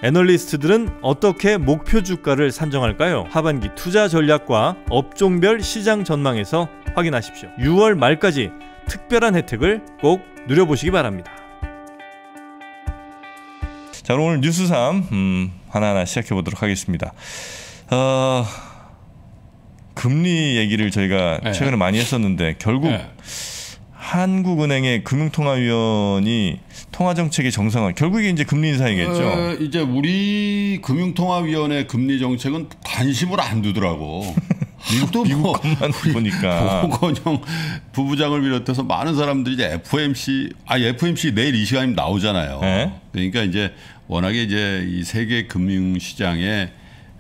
애널리스트들은 어떻게 목표 주가를 산정할까요? 하반기 투자 전략과 업종별 시장 전망에서 확인하십시오. 6월 말까지 특별한 혜택을 꼭 누려보시기 바랍니다. 자, 오늘 뉴스3 하나하나 시작해 보도록 하겠습니다. 금리 얘기를 저희가 최근에 많이 했었는데 결국 한국은행의 금융통화위원이 통화정책의 정상화, 결국에 이제 금리 인상이겠죠. 이제 우리 금융통화위원회 금리 정책은 관심을 안 두더라고. 미국 것만 보니까. 고건영 부부장을 비롯해서 많은 사람들이 이제 FOMC 내일 이 시간이면 나오잖아요. 네? 그러니까 이제 워낙에 이제 이 세계 금융 시장에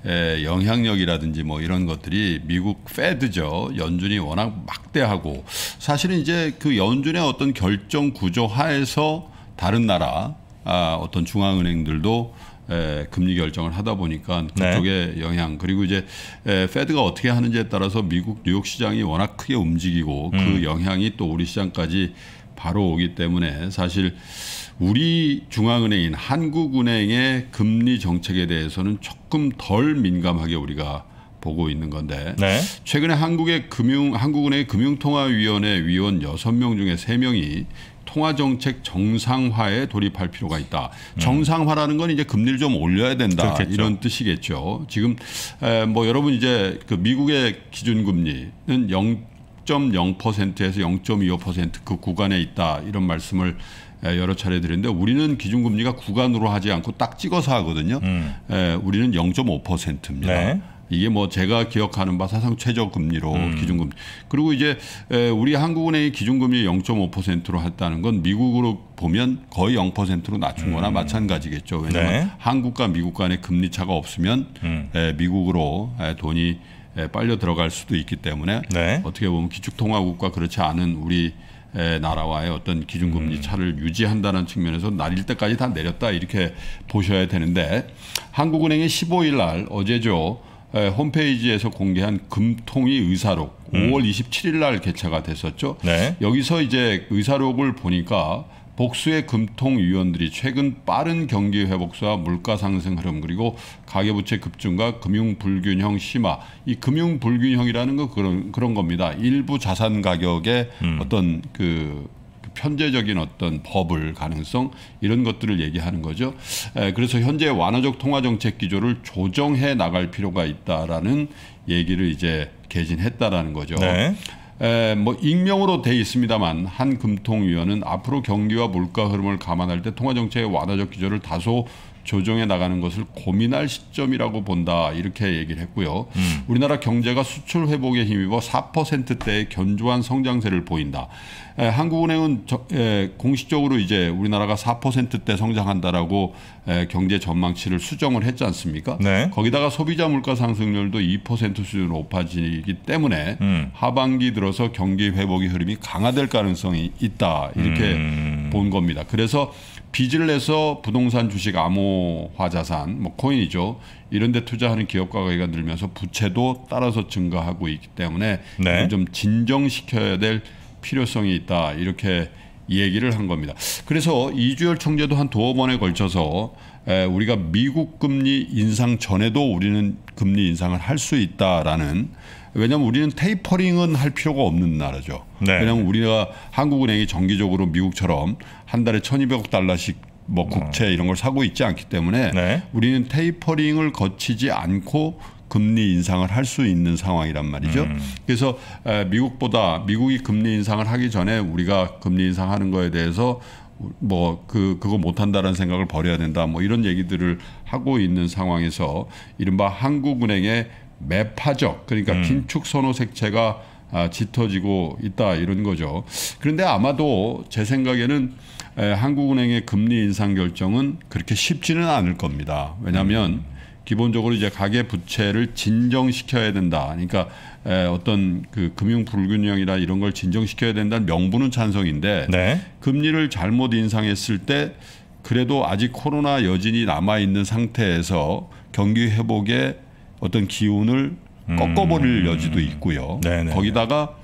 영향력이라든지 뭐 이런 것들이 미국 페드죠. 연준이 워낙 막대하고 사실은 이제 그 연준의 어떤 결정 구조 하에서 다른 나라 어떤 중앙은행들도 금리 결정을 하다 보니까 그쪽의 영향, 그리고 이제 페드가 어떻게 하는지에 따라서 미국 뉴욕 시장이 워낙 크게 움직이고 그 영향이 또 우리 시장까지 바로 오기 때문에 사실 우리 중앙은행인 한국은행의 금리 정책에 대해서는 조금 덜 민감하게 우리가 보고 있는 건데 최근에 한국은행의 금융통화위원회 위원 6명 중에 3명이 통화정책 정상화에 돌입할 필요가 있다. 정상화라는 건 이제 금리를 좀 올려야 된다. 그렇겠죠. 이런 뜻이겠죠. 지금 뭐 여러분 이제 그 미국의 기준금리는 0.0%에서 0.25% 그 구간에 있다. 이런 말씀을 여러 차례 드렸는데 우리는 기준금리가 구간으로 하지 않고 딱 찍어서 하거든요. 우리는 0.5%입니다. 네. 이게 뭐 제가 기억하는 바 사상 최저 금리로 기준금리. 그리고 이제 우리 한국은행이 기준금리 0.5%로 했다는 건 미국으로 보면 거의 0%로 낮춘 거나 마찬가지겠죠. 왜냐하면 한국과 미국 간의 금리 차가 없으면 미국으로 돈이 빨려 들어갈 수도 있기 때문에 어떻게 보면 기축통화국과 그렇지 않은 우리 나라와의 어떤 기준금리 차를 유지한다는 측면에서 날릴 때까지 다 내렸다 이렇게 보셔야 되는데 한국은행이 15일 날 어제죠. 홈페이지에서 공개한 금통위 의사록 5월 27일 날 개최가 됐었죠. 여기서 이제 의사록을 보니까 복수의 금통위원들이 최근 빠른 경기 회복세와 물가 상승 흐름 그리고 가계부채 급증과 금융 불균형 심화, 이 금융 불균형이라는 건 그런 겁니다. 일부 자산 가격의 어떤 그 편제적인 어떤 버블 가능성 이런 것들을 얘기하는 거죠. 그래서 현재 완화적 통화정책 기조를 조정해 나갈 필요가 있다라는 얘기를 이제 개진했다라는 거죠. 뭐 익명으로 돼 있습니다만 한 금통위원은 앞으로 경기와 물가 흐름을 감안할 때 통화정책의 완화적 기조를 다소 조정해 나가는 것을 고민할 시점이라고 본다 이렇게 얘기를 했고요. 우리나라 경제가 수출 회복에 힘입어 4%대의 견조한 성장세를 보인다. 한국은행은 공식적으로 이제 우리나라가 4%대 성장한다라고 경제 전망치를 수정을 했지 않습니까? 거기다가 소비자 물가 상승률도 2% 수준으로 높아지기 때문에 하반기 들어서 경기 회복의 흐름이 강화될 가능성이 있다 이렇게 본 겁니다. 그래서 빚을 내서 부동산, 주식, 암호화 자산, 뭐 코인이죠. 이런 데 투자하는 기업가 가계가 늘면서 부채도 따라서 증가하고 있기 때문에 좀 진정시켜야 될 필요성이 있다. 이렇게 얘기를 한 겁니다. 그래서 이주열 총재도 한 2번에 걸쳐서 우리가 미국 금리 인상 전에도 우리는 금리 인상을 할 수 있다라는, 왜냐하면 우리는 테이퍼링은 할 필요가 없는 나라죠. 왜냐하면 우리가 한국은행이 정기적으로 미국처럼 한 달에 1,200억 달러씩 뭐 국채 이런 걸 사고 있지 않기 때문에 우리는 테이퍼링을 거치지 않고 금리 인상을 할 수 있는 상황이란 말이죠. 그래서 미국이 금리 인상을 하기 전에 우리가 금리 인상하는 거에 대해서 뭐 그거 못한다는 생각을 버려야 된다. 뭐 이런 얘기들을 하고 있는 상황에서 이른바 한국은행의 매파적, 그러니까 긴축 선호 색채가 짙어지고 있다 이런 거죠. 그런데 아마도 제 생각에는 한국은행의 금리 인상 결정은 그렇게 쉽지는 않을 겁니다. 왜냐하면 기본적으로 이제 가계 부채를 진정시켜야 된다. 그러니까 어떤 그 금융 불균형이나 이런 걸 진정시켜야 된다는 명분은 찬성인데 금리를 잘못 인상했을 때 그래도 아직 코로나 여진이 남아 있는 상태에서 경기 회복에 어떤 기운을 꺾어버릴 여지도 있고요. 거기다가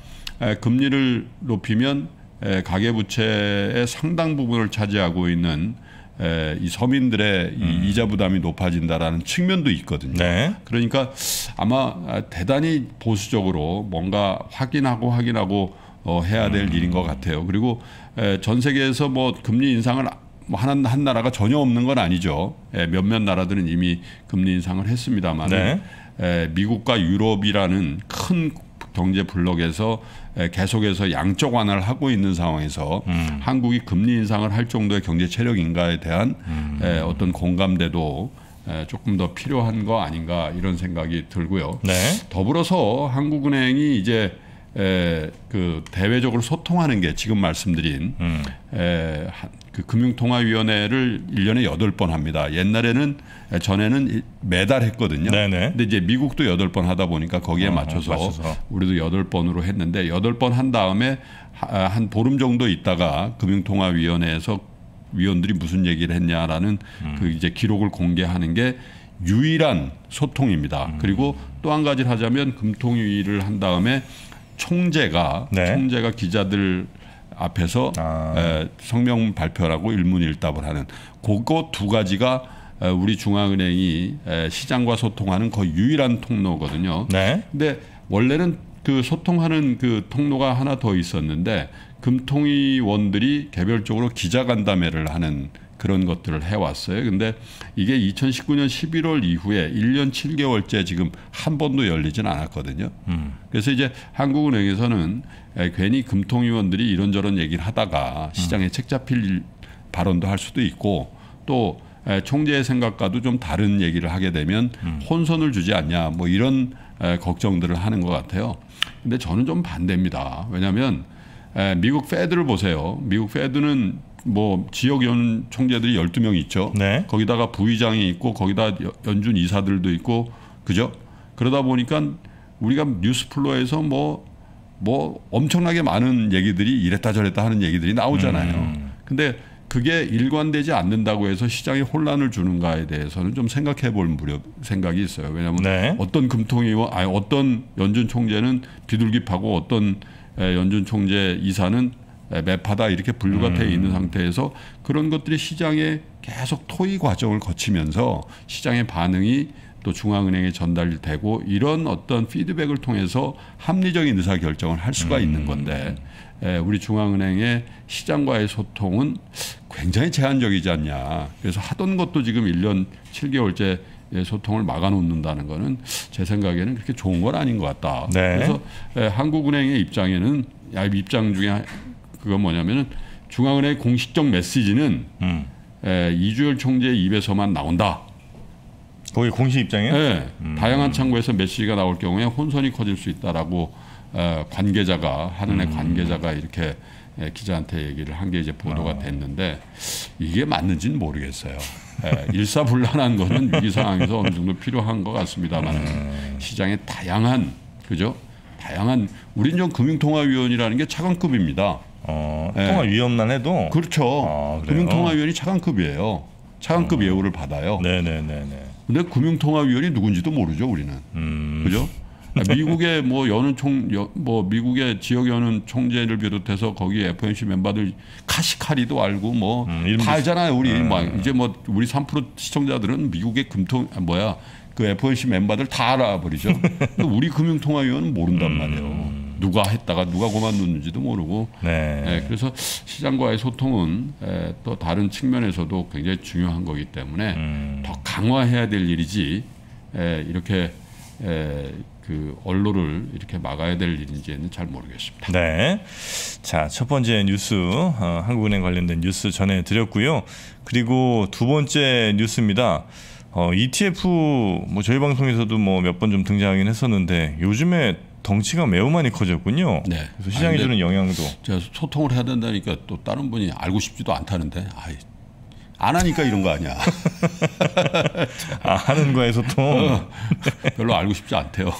금리를 높이면 가계부채의 상당 부분을 차지하고 있는 이 서민들의 이 이자 부담이 높아진다라는 측면도 있거든요. 네. 그러니까 아마 대단히 보수적으로 뭔가 확인하고 해야 될 일인 것 같아요. 그리고 전 세계에서 뭐 금리 인상을 뭐 한 나라가 전혀 없는 건 아니죠. 몇몇 나라들은 이미 금리 인상을 했습니다만 네. 미국과 유럽이라는 큰 경제 블록에서 계속해서 양적 완화를 하고 있는 상황에서 한국이 금리 인상을 할 정도의 경제 체력인가에 대한 어떤 공감대도 조금 더 필요한 거 아닌가 이런 생각이 들고요. 네. 더불어서 한국은행이 이제 그 대외적으로 소통하는 게 지금 말씀드린 그 금융통화위원회를 1년에 8번 합니다. 전에는 매달 했거든요. 네네. 근데 이제 미국도 8번 하다 보니까 거기에 맞춰서 우리도 8번으로 했는데 8번 한 다음에 한 보름 정도 있다가 금융통화위원회에서 위원들이 무슨 얘기를 했냐라는 그 이제 기록을 공개하는 게 유일한 소통입니다. 그리고 또 한 가지를 하자면 금통위를 한 다음에 총재가 기자들 앞에서 성명 발표하고 일문일답을 하는 그거 두 가지가 우리 중앙은행이 시장과 소통하는 거의 유일한 통로거든요. 네. 근데 원래는 그 소통하는 그 통로가 하나 더 있었는데 금통위원들이 개별적으로 기자간담회를 하는 그런 것들을 해왔어요. 근데 이게 2019년 11월 이후에 1년 7개월째 지금 한 번도 열리진 않았거든요. 그래서 이제 한국은행에서는 괜히 금통위원들이 이런저런 얘기를 하다가 시장에 책 잡힐 발언도 할 수도 있고 또 총재의 생각과도 좀 다른 얘기를 하게 되면 혼선을 주지 않냐 뭐 이런 걱정들을 하는 것 같아요. 근데 저는 좀 반대입니다. 왜냐하면 미국 페드를 보세요. 미국 페드는 뭐 지역 연 총재들이 12명 있죠. 네. 거기다가 부의장이 있고 거기다 연준 이사들도 있고 그죠? 그러다 보니까 우리가 뉴스플로에서 뭐 엄청나게 많은 얘기들이 이랬다 저랬다 하는 얘기들이 나오잖아요. 근데 그게 일관되지 않는다고 해서 시장에 혼란을 주는가에 대해서는 좀 생각해 볼 생각이 있어요. 왜냐하면 어떤 금통위와 어떤 연준 총재는 비둘기파고 어떤 연준 총재 이사는 매파다 이렇게 분류가 되어 있는 상태에서 그런 것들이 시장에 계속 토의 과정을 거치면서 시장의 반응이 또 중앙은행에 전달되고 이런 어떤 피드백을 통해서 합리적인 의사결정을 할 수가 있는 건데 우리 중앙은행의 시장과의 소통은 굉장히 제한적이지 않냐. 그래서 하던 것도 지금 1년 7개월째 소통을 막아놓는다는 거는 제 생각에는 그렇게 좋은 건 아닌 것 같다. 그래서 한국은행의 입장 중에 그건 뭐냐면은 중앙은행의 공식적 메시지는 이주열 총재 입에서만 나온다. 거기 공식 입장이에요? 네. 다양한 창구에서 메시지가 나올 경우에 혼선이 커질 수 있다라고 한은의 관계자가 이렇게 기자한테 얘기를 한 게 이제 보도가 됐는데 이게 맞는지는 모르겠어요. 일사불란한 거는 위기 상황에서 어느 정도 필요한 것 같습니다만 시장의 다양한 우린 좀 금융통화위원이라는 게 차관급입니다. 통화위원만 해도 그렇죠. 금융통화위원이 차관급이에요. 차관급 예우를 받아요. 네네네. 근데 금융통화위원이 누군지도 모르죠, 우리는. 그죠? 미국의 미국의 지역 연은 총재를 비롯해서 거기 FOMC 멤버들 카시카리도 알고 다 알잖아요. 우리 이제 우리 3% 시청자들은 미국의 그 FOMC 멤버들 다 알아버리죠. 우리 금융통화위원은 모른단 말이에요. 누가 했다가 누가 그만뒀는지도 모르고. 그래서 시장과의 소통은 또 다른 측면에서도 굉장히 중요한 거기 때문에 더 강화해야 될 일이지 이렇게 그 언론을 이렇게 막아야 될 일인지는 잘 모르겠습니다. 네. 자, 첫 번째 뉴스 한국은행 관련된 뉴스 전해드렸고요. 그리고 두 번째 뉴스입니다. ETF 저희 방송에서도 몇 번 좀 등장하긴 했었는데 요즘에 덩치가 매우 많이 커졌군요. 그래서 시장에 주는 영향도. 제가 소통을 해야 된다니까 또 다른 분이 알고 싶지도 않다는데 안 하니까 이런 거 아니야. 하는 거에 소통. 별로 알고 싶지 않대요.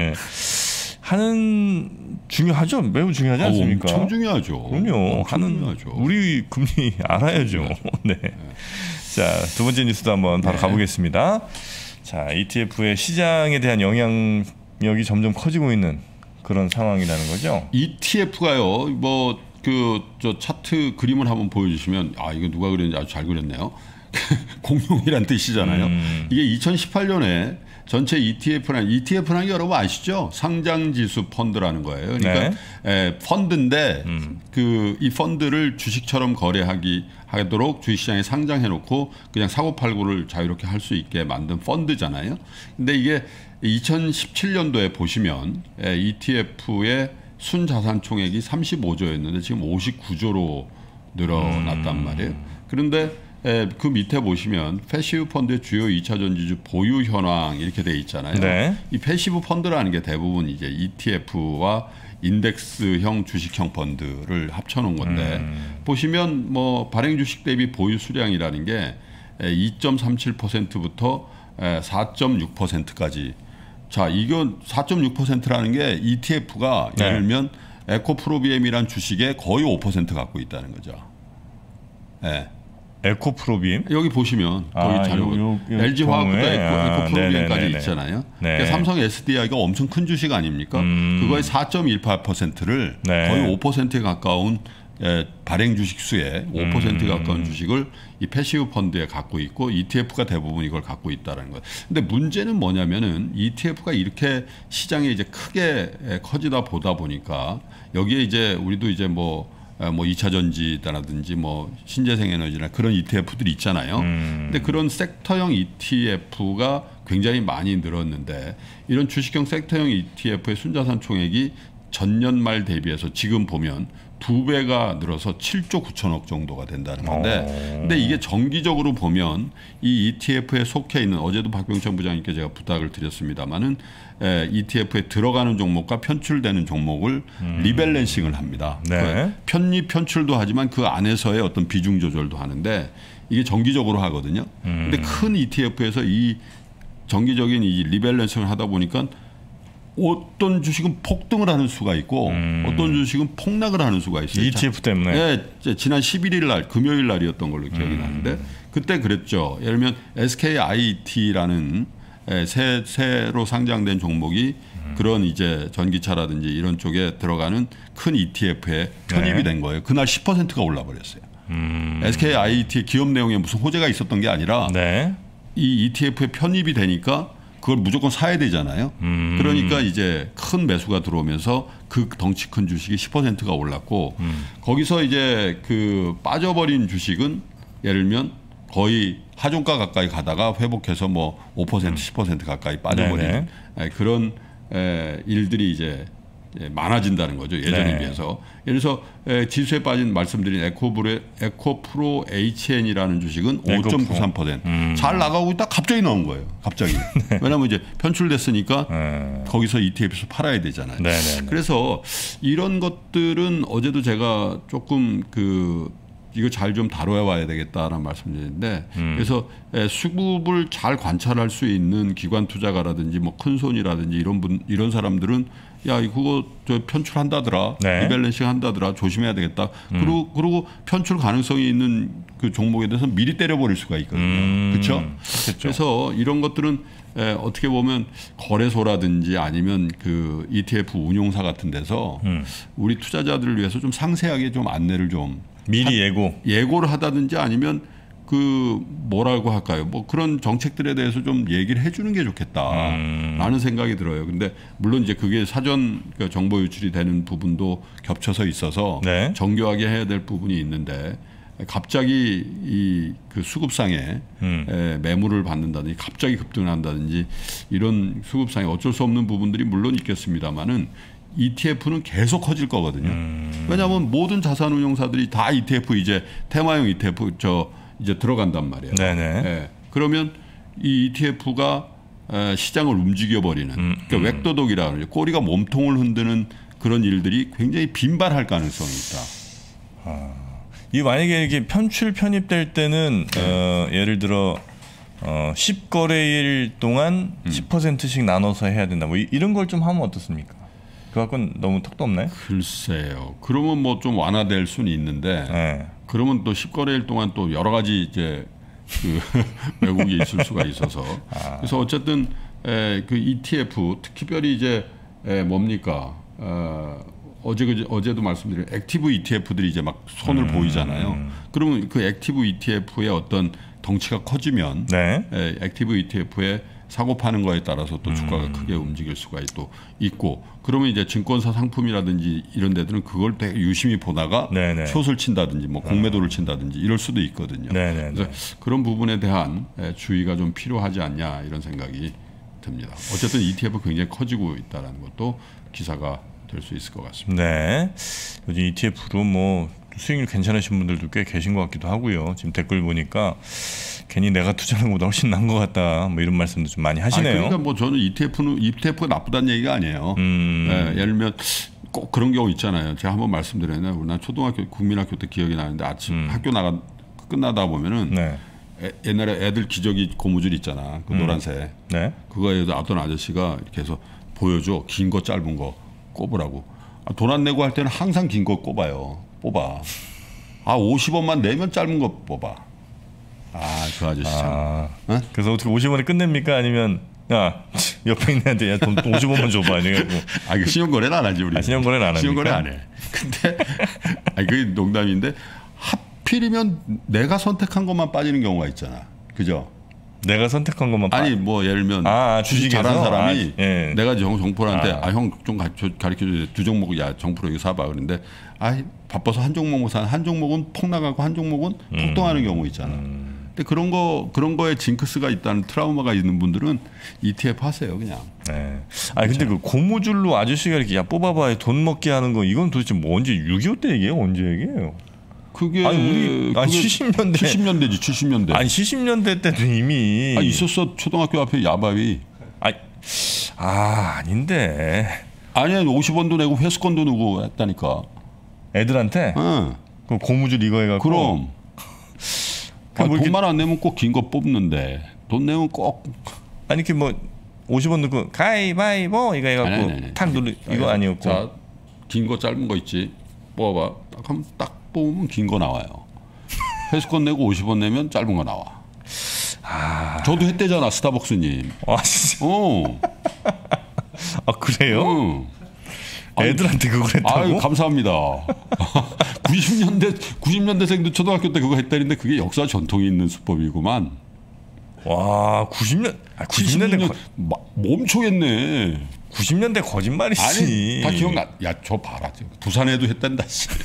하는 중요하죠. 매우 중요하지 않습니까? 엄청 중요하죠. 그럼요. 중요하죠. 우리 금리 알아야죠. 네. 자, 두 번째 뉴스도 한번 바로 가보겠습니다. 자, ETF의 시장에 대한 영향력이 점점 커지고 있는 그런 상황이라는 거죠. ETF가요. 저 차트 그림을 한번 보여주시면 이거 누가 그렸는지 아주 잘 그렸네요. 공룡이란 뜻이잖아요. 이게 2018년에 전체 ETF라는 게 여러분 아시죠? 상장지수 펀드라는 거예요. 그러니까 네. 펀드인데 이 펀드를 주식처럼 거래하도록 주식시장에 상장해놓고 그냥 사고팔고를 자유롭게 할 수 있게 만든 펀드잖아요. 근데 이게 2017년도에 보시면 ETF의 순자산 총액이 35조였는데 지금 59조로 늘어났단 말이에요. 그런데 그 밑에 보시면 패시브 펀드의 주요 2차 전지주 보유 현황 이렇게 돼 있잖아요. 네. 이 패시브 펀드라는 게 대부분 이제 ETF와 인덱스형 주식형 펀드를 합쳐놓은 건데 보시면 뭐 발행 주식 대비 보유 수량이라는 게 2.37%부터 4.6%까지. 자, 이건 4.6%라는 게 ETF가 네. 예를 들면 에코프로비엠이란 주식의 거의 5% 갖고 있다는 거죠. 네. 에코프로비엠? 여기 보시면 거기 자료 LG화학부터 에코프로비엠까지 있잖아요. 네. 그러니까 삼성 SDI가 엄청 큰 주식 아닙니까? 그거의 4.18%를 네. 거의 5%에 가까운 발행 주식 수의 5%에 가까운 주식을 이 패시브 펀드에 갖고 있고 ETF가 대부분 이걸 갖고 있다라는 거예요. 근데 문제는 뭐냐면은 ETF가 이렇게 시장에 이제 크게 커지다 보다 보니까 여기에 이제 우리도 이제 뭐 2차 전지라든지 뭐 신재생 에너지나 그런 ETF들이 있잖아요. 근데 그런 섹터형 ETF가 굉장히 많이 늘었는데 이런 주식형 섹터형 ETF의 순자산 총액이 전년 말 대비해서 지금 보면 2배가 늘어서 7조 9천억 정도가 된다는 건데 근데 이게 정기적으로 보면 이 ETF에 속해 있는 어제도 박병천 부장님께 제가 부탁을 드렸습니다마는 ETF에 들어가는 종목과 편출되는 종목을 리밸런싱을 합니다. 네. 편입 편출도 하지만 그 안에서의 어떤 비중 조절도 하는데 이게 정기적으로 하거든요. 근데 큰 ETF에서 이 정기적인 이 리밸런싱을 하다 보니까 어떤 주식은 폭등을 하는 수가 있고 어떤 주식은 폭락을 하는 수가 있어요. ETF 때문에. 네, 지난 11일 날 금요일 날이었던 걸로 기억이 나는데 그때 그랬죠. 예를 들면 SKIT라는 새로 상장된 종목이 그런 이제 전기차라든지 이런 쪽에 들어가는 큰 ETF에 편입이 된 거예요. 그날 10%가 올라 버렸어요. SKIT의 기업 내용에 무슨 호재가 있었던 게 아니라 네. 이 ETF에 편입이 되니까 그걸 무조건 사야 되잖아요. 그러니까 이제 큰 매수가 들어오면서 그 덩치 큰 주식이 10%가 올랐고 거기서 이제 그 빠져버린 주식은 예를 들면 거의 하종가 가까이 가다가 회복해서 뭐 5% 10% 가까이 빠져버리는 그런 일들이 이제 많아진다는 거죠. 예전에 비해서. 예를 들어서 지수에 빠진 말씀드린 에코프로 HN이라는 주식은 5.93%. 잘 나가고 있다 갑자기 나온 거예요. 갑자기. 왜냐하면 이제 편출됐으니까 거기서 ETF에서 팔아야 되잖아요. 그래서 이런 것들은 어제도 제가 조금 이거 잘 좀 다뤄야 봐야 되겠다라는 말씀드렸는데 그래서 수급을 잘 관찰할 수 있는 기관 투자가라든지 뭐 큰손이라든지 이런 사람들은 야 그거 저 편출한다더라 리밸런싱 한다더라 조심해야 되겠다. 그리고 편출 가능성이 있는 그 종목에 대해서 미리 때려버릴 수가 있거든요. 그렇죠? 그래서 이런 것들은 어떻게 보면 거래소라든지 아니면 그 ETF 운용사 같은 데서 우리 투자자들을 위해서 좀 상세하게 좀 안내를 좀 미리 예고를 하다든지 아니면 그 뭐라고 할까요? 뭐 그런 정책들에 대해서 좀 얘기를 해주는 게 좋겠다라는 생각이 들어요. 근데 물론 이제 그게 사전 정보 유출이 되는 부분도 겹쳐서 있어서 정교하게 해야 될 부분이 있는데 갑자기 이 그 수급상에 매물을 받는다든지 갑자기 급등한다든지 이런 수급상에 어쩔 수 없는 부분들이 물론 있겠습니다만은. ETF는 계속 커질 거거든요. 왜냐하면 모든 자산운용사들이 다 ETF 이제 테마형 ETF 이제 들어간단 말이에요. 그러면 이 ETF가 시장을 움직여버리는 그러니까 웩도독이라 그러죠. 꼬리가 몸통을 흔드는 그런 일들이 굉장히 빈발할 가능성이 있다. 이 만약에 이게 편출 편입될 때는 예를 들어 10거래일 동안 10%씩 나눠서 해야 된다. 뭐 이런 걸 좀 하면 어떻습니까? 그 갖고는 너무 턱도 없나요? 글쎄요. 그러면 뭐 좀 완화될 수는 있는데 그러면 또 10거래일 동안 또 여러 가지 이제 그 왜곡이 있을 수가 있어서 그래서 어쨌든 그 ETF 특별히 이제 뭡니까 어제도 말씀드린 액티브 ETF들이 이제 막 손을 보이잖아요. 그러면 그 액티브 ETF의 어떤 덩치가 커지면 네. 액티브 ETF에 사고 파는 거에 따라서 또 주가가 크게 움직일 수가 또 있고 그러면 이제 증권사 상품이라든지 이런 데들은 그걸 되게 유심히 보다가 네네. 숏을 친다든지 뭐 공매도를 친다든지 이럴 수도 있거든요. 네네네. 그래서 그런 부분에 대한 주의가 좀 필요하지 않냐 이런 생각이 듭니다. 어쨌든 ETF 굉장히 커지고 있다는 것도 기사가 될 수 있을 것 같습니다. 네. 요즘 ETF로 뭐 수익률 괜찮으신 분들도 꽤 계신 것 같기도 하고요. 지금 댓글 보니까 괜히 내가 투자하는 것보다 훨씬 나은 것 같다. 뭐 이런 말씀도 좀 많이 하시네요. 그러니까 뭐 저는 ETF가 나쁘다는 얘기가 아니에요. 예를 들면 꼭 그런 경우 있잖아요. 제가 한번 말씀드렸는데 우리나라 초등학교 국민학교 때 기억이 나는데 아침 학교 끝나다 보면은 네. 옛날에 애들 기저귀 고무줄 있잖아. 그 노란색. 네. 그거에서 어떤 아저씨가 이렇게 해서 보여줘. 긴 거 짧은 거 꼽으라고. 돈 안 내고 할 때는 항상 긴 거 뽑아. 50원만 내면 짧은 거 뽑아. 그 아저씨 참. 어? 그래서 어떻게 50원에 끝냅니까? 아니면 야 옆에 있는 애한테 돈 50원만 줘봐. 아니고. 이거 신용거래는 안 하지 우리. 신용거래는 안 합니까? 신용거래 안 해. 근데 그게 농담인데 하필이면 내가 선택한 것만 빠지는 경우가 있잖아. 그죠? 내가 선택한 것만 아니 뭐 예를 들면 주식 주식에서? 잘하는 사람이 예. 내가 정프로한테 형 좀 가르쳐줘. 두 종목 정프로 이거 사봐. 그런데 바빠서 한 종목만 사는 한 종목은 폭 나가고 한 종목은 폭등하는 경우 있잖아. 근데 그런 거에 징크스가 있다는 트라우마가 있는 분들은 ETF 하세요 그냥. 네. 근데 그 고무줄로 아저씨가 이렇게 뽑아봐 돈 먹게 하는 거 이건 도대체 뭐 언제 6.25 때 얘기예요? 언제 얘기예요? 그게 70년대 70년대지 70년대. 70년대 때도 이미 있었어. 초등학교 앞에 야밥이. 아닌데. 아니야 50원도 내고 회수권도 내고 했다니까. 애들한테? 응. 그 고무줄 이거 해갖고. 그럼. 뭐 돈만 안 내면 꼭 긴 거 뽑는데 돈 내면 꼭. 이렇게 뭐 50원 넣고 가위바위보 이거 해갖고 탁 누르 이거 아니었고. 자, 긴 거 짧은 거 있지. 뽑아봐. 딱 뽑으면 긴 거 나와요. 회수권 내고 50원 내면 짧은 거 나와. 저도 했대잖아 스타벅스님. 진짜. 그래요? 애들한테 그걸 했다고? 감사합니다. 90년대생도 초등학교 때 그거 했다는데 그게 역사 전통이 있는 수법이구만. 와 90년대 멈춰겠네. 90년대 거짓말이지. 다 기억나. 야 저 봐라. 부산에도 했단다.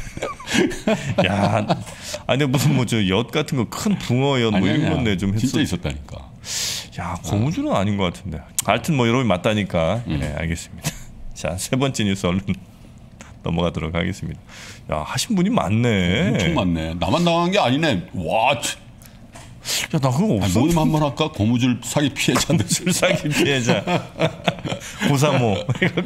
야, 근데 무슨 뭐 저 엿 같은 거 큰 붕어 엿 뭐 이런 건데 좀 진짜 있었다니까. 야 고무줄은 아닌 것 같은데. 하여튼 뭐 여러분 맞다니까. 네, 알겠습니다. 자, 세 번째 뉴스 얼른 넘어가도록 하겠습니다. 야 하신 분이 많네. 엄청 많네. 나만 당한 게 아니네. 와. 야, 나 그거 없어. 모임 한번 할까? 고무줄 사기 피해자들. 고무줄 사기 피해자. 고사모.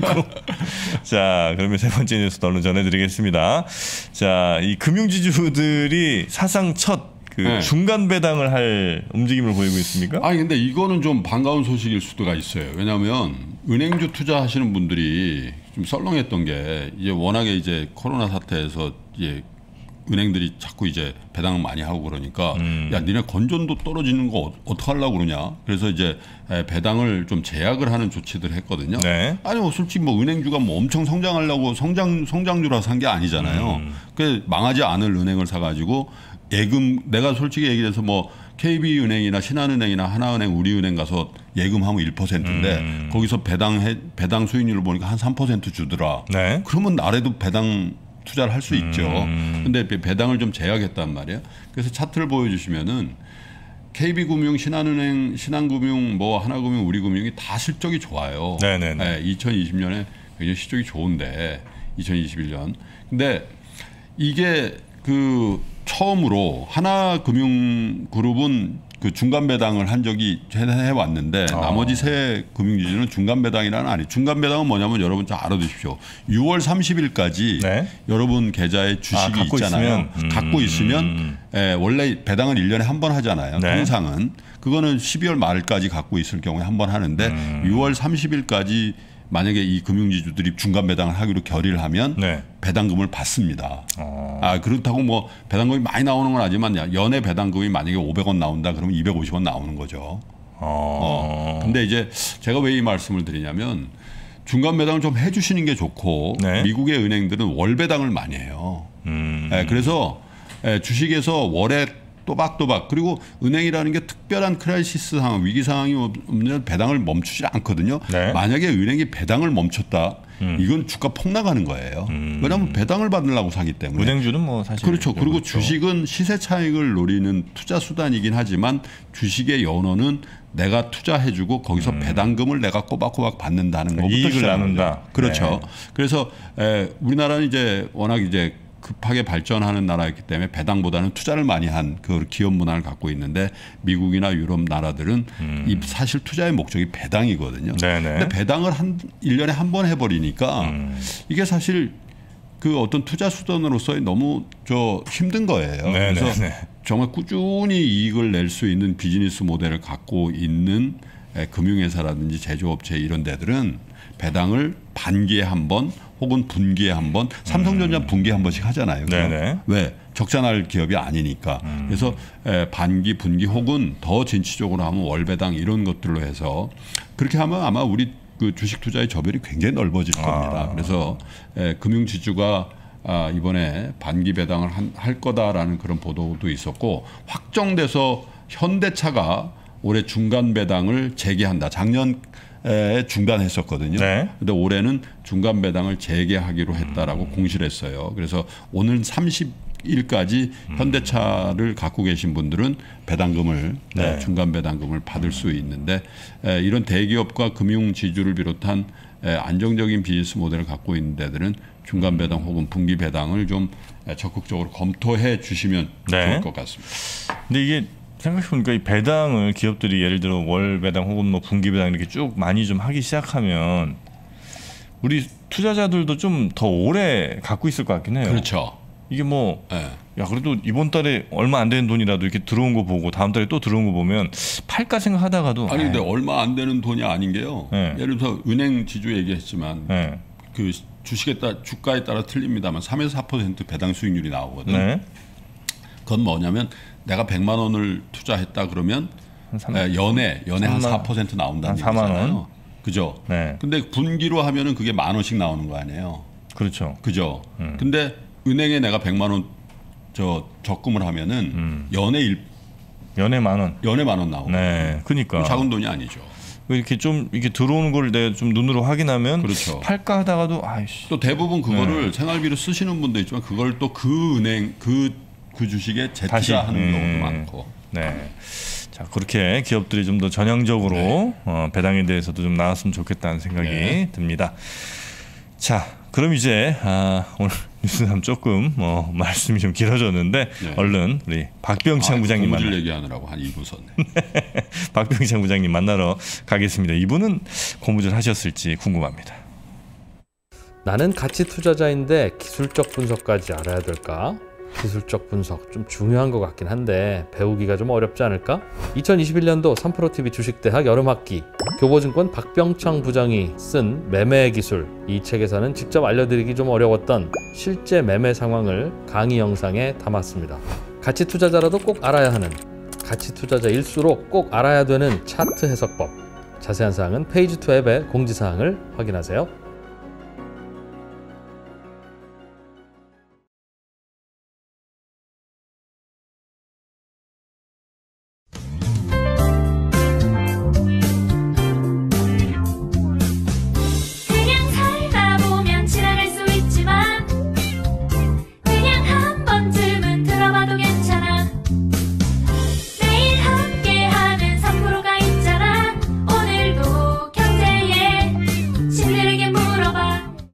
자, 그러면 세 번째 뉴스 얼른 전해드리겠습니다. 자, 이 금융지주들이 사상 첫 중간 배당을 할 움직임을 보이고 있습니까? 근데 이거는 좀 반가운 소식일 수가 있어요. 왜냐하면 은행주 투자하시는 분들이 좀 썰렁했던 게 이제 워낙에 이제 코로나 사태에서 이제 은행들이 자꾸 이제 배당을 많이 하고 그러니까 야 니네 건전도 떨어지는 거 어떡하려고 그러냐. 그래서 이제 배당을 좀 제약을 하는 조치들을 했거든요. 네. 뭐 솔직히 뭐 은행주가 뭐 엄청 성장하려고 성장주라 산 게 아니잖아요. 그 망하지 않을 은행을 사가지고 예금 내가 솔직히 얘기해서 뭐 KB은행이나 신한은행이나 하나은행 우리은행 가서 예금하면 1%인데 거기서 배당 수익률을 보니까 한 3% 주더라. 네. 그러면 나라도 배당 투자를 할 수 있죠. 근데 배당을 좀 제약했단 말이에요. 그래서 차트를 보여주시면은 KB금융, 신한은행, 신한금융, 뭐 하나금융, 우리금융이 다 실적이 좋아요. 네네네. 2020년에 굉장히 실적이 좋은데 2021년. 근데 이게 처음으로 하나금융그룹은 그 중간 배당을 한 적이 해왔는데 나머지 세 금융지주는 중간 배당이라는 아니. 중간 배당은 뭐냐면 여러분 좀 알아두십시오. 6월 30일까지 여러분 계좌에 주식이 있잖아요. 갖고 있으면 원래 배당을 1년에 한 번 하잖아요. 통상은. 그거는 12월 말까지 갖고 있을 경우에 한 번 하는데 6월 30일까지 만약에 이 금융지주들이 중간 배당을 하기로 결의를 하면 배당금을 받습니다. 그렇다고 뭐 배당금이 많이 나오는 건 아니지만 연애 배당금이 만약에 500원 나온다 그러면 250원 나오는 거죠. 근데 이제 제가 왜 이 말씀을 드리냐면 중간 배당을 좀 해주시는 게 좋고 미국의 은행들은 월 배당을 많이 해요. 그래서 주식에서 월에 또박또박. 그리고 은행이라는 게 특별한 크라이시스 상황, 위기 상황이 없는 배당을 멈추지 않거든요. 네. 만약에 은행이 배당을 멈췄다, 이건 주가 폭락하는 거예요. 왜냐하면 배당을 받으려고 사기 때문에. 은행주는 뭐 사실 그렇죠. 그리고 그렇죠. 주식은 시세 차익을 노리는 투자 수단이긴 하지만 주식의 연어는 내가 투자해주고 거기서 배당금을 내가 꼬박꼬박 받는다는 것부터 이익을 나눈다. 그렇죠. 네. 그래서 우리나라는 이제 워낙 이제 급하게 발전하는 나라였기 때문에 배당보다는 투자를 많이 한 그 기업 문화를 갖고 있는데 미국이나 유럽 나라들은 이 사실 투자의 목적이 배당이거든요. 네네. 근데 배당을 1년에 한 번 해버리니까 이게 사실 그 어떤 투자 수단으로서의 너무 힘든 거예요. 네네네. 그래서 정말 꾸준히 이익을 낼 수 있는 비즈니스 모델을 갖고 있는 금융회사라든지 제조업체 이런 데들은 배당을 반기에 한 번 혹은 분기에 한 번, 삼성전자 분기에 한 번씩 하잖아요. 네네. 왜? 적자날 기업이 아니니까. 그래서 반기, 분기 혹은 더 진취적으로 하면 월배당 이런 것들로 해서 그렇게 하면 아마 우리 그 주식 투자의 저변이 굉장히 넓어질 겁니다. 그래서 금융지주가 이번에 반기 배당을 할 거다라는 그런 보도도 있었고 확정돼서 현대차가 올해 중간 배당을 재개한다. 작년에 중단했었거든요. 네. 근데 올해는 중간 배당을 재개하기로 했다라고 공시를 했어요. 그래서 오늘 30일까지 현대차를 갖고 계신 분들은 배당금을 중간 배당금을 받을 수 있는데 이런 대기업과 금융 지주를 비롯한 안정적인 비즈니스 모델을 갖고 있는 데들은 중간 배당 혹은 분기 배당을 좀 적극적으로 검토해 주시면 좋을 것 같습니다. 근데 이게 생각해보니까 이 배당을 기업들이 예를 들어 월 배당 혹은 뭐 분기 배당 이렇게 쭉 많이 좀 하기 시작하면 우리 투자자들도 좀 더 오래 갖고 있을 것 같긴 해요. 그렇죠. 이게 뭐 야 그래도 이번 달에 얼마 안 되는 돈이라도 이렇게 들어온 거 보고 다음 달에 또 들어온 거 보면 팔까 생각하다가도 아니 근데 얼마 안 되는 돈이 아닌 게요. 예를 들어서 은행 지주 얘기했지만 그 주식에 따라 주가에 따라 틀립니다만 3에서 4% 배당 수익률이 나오거든요. 그건 뭐냐면 내가 100만 원을 투자했다 그러면 연에 한 4% 나온다는 한 4만 얘기잖아요. 원? 그죠? 네. 근데 분기로 하면은 그게 10,000원씩 나오는 거 아니에요. 그렇죠. 그죠? 근데 은행에 내가 100만 원 적금을 하면은 연에 만 원. 연에 10,000원 나오고. 네. 그러니까 작은 돈이 아니죠. 이렇게 좀 이게 들어오는 걸 내가 좀 눈으로 확인하면 그렇죠. 팔까 하다가도 아이씨. 또 대부분 그거를 생활비로 쓰시는 분도 있지만 그걸 또 그 은행 그 주식에 재투자하는 경우도 많고. 네. 자 그렇게 기업들이 좀 더 전향적으로 배당에 대해서도 좀 나왔으면 좋겠다는 생각이 듭니다. 자 그럼 이제 오늘 뉴스남 조금 말씀이 좀 길어졌는데 얼른 우리 박병창 부장님 만나. 얘기하느라고 한 2분 썼네. 박병창 부장님 만나러 가겠습니다. 이분은 고무줄 하셨을지 궁금합니다. 나는 가치 투자자인데 기술적 분석까지 알아야 될까? 기술적 분석 좀 중요한 것 같긴 한데 배우기가 좀 어렵지 않을까? 2021년도 3프로TV 주식대학 여름학기 교보증권 박병창 부장이 쓴 매매 기술, 이 책에서는 직접 알려드리기 좀 어려웠던 실제 매매 상황을 강의 영상에 담았습니다. 가치 투자자라도 꼭 알아야 하는, 가치 투자자일수록 꼭 알아야 되는 차트 해석법, 자세한 사항은 페이지2 앱의 공지사항을 확인하세요.